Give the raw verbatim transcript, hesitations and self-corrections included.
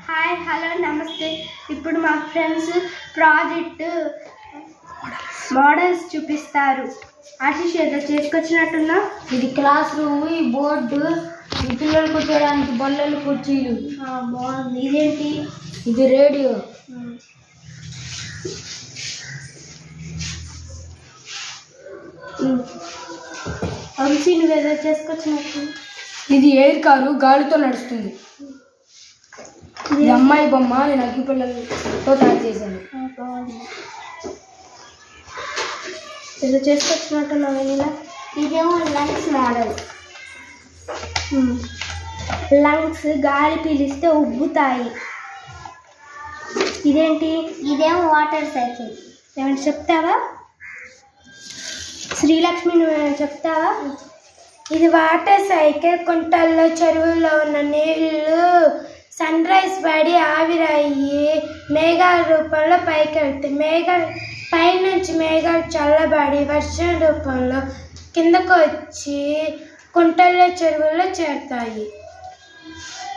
Hi hello నమస్తే. ఇప్పుడు మా ఫ్రెండ్స్ ప్రాజెక్ట్ మోడల్స్ చూపిస్తారు. ఆశీష్ ఏదో చేసుకొచ్చినట్టున్నా. ఇది క్లాస్ రూమ్, ఈ బోర్డు, ఈ పిల్లలు కూర్చోడానికి బల్లలు కుర్చీలు. బాగుంది. ఇదేంటి? ఇది రేడియో. వంశీ నువ్వేదో చేసుకొచ్చినట్టు. ఇది ఎయిర్ కారు, గాలితో నడుస్తుంది. ఇది అమ్మాయి బొమ్మ, నేను అగ్గి పిల్లలతో తయారు చేశాను. ఏదో చేసుకొచ్చినట్టున్నావు. ఇలా ఇదేమో లంగ్స్ మోడల్. లంగ్స్ గాలి పీలిస్తే ఉబ్బుతాయి. ఇదేంటి? ఇదేమో వాటర్ సైకిల్. ఏమంటే చెప్తావా? శ్రీలక్ష్మి నువ్వు చెప్తావా? ఇది వాటర్ సైకిల్. కుంటల్లో చెరువుల్లో ఉన్న నీళ్ళు సన్ రైజ్ పడి ఆవిరయ్యి మేఘాల రూపంలో పైకి వెళ్తాయి. మేఘాలు పైనుంచి మేఘాలు చల్లబడి వర్షం రూపంలో కిందకు వచ్చి కుంటల్లో చెరువుల్లో చేరుతాయి.